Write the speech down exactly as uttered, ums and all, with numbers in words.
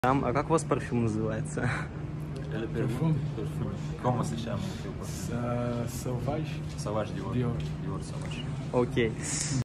Там, а как у вас парфюм называется? Parfum? Como se chama? Sa- Sauvage? Sauvage Dior. Dior. Dior Sauvage. Окей.